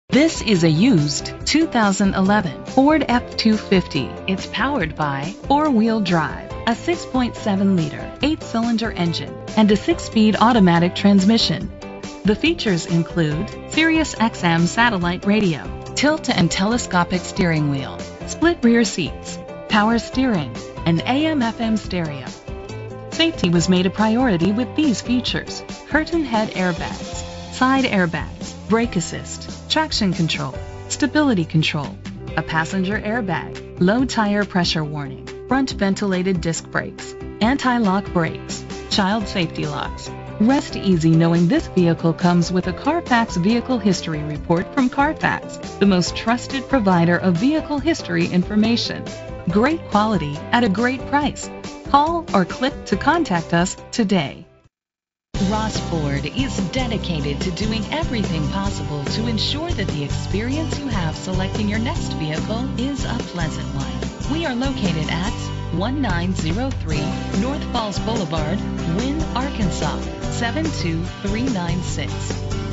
This is a used 2011 Ford F-250. It's powered by four-wheel drive, a 6.7-liter, 8-cylinder engine, and a 6-speed automatic transmission. The features include Sirius XM satellite radio, tilt and telescopic steering wheel, split rear seats, power steering, and AM/FM stereo. Safety was made a priority with these features: curtain head airbags, side airbags, brake assist, traction control, stability control, a passenger airbag, low tire pressure warning, front ventilated disc brakes, anti-lock brakes, child safety locks. Rest easy knowing this vehicle comes with a Carfax Vehicle History Report from Carfax, the most trusted provider of vehicle history information. Great quality at a great price. Call or click to contact us today. Ross Ford is dedicated to doing everything possible to ensure that the experience you have selecting your next vehicle is a pleasant one. We are located at 1903 North Falls Boulevard, Wynne, Arkansas, 72396.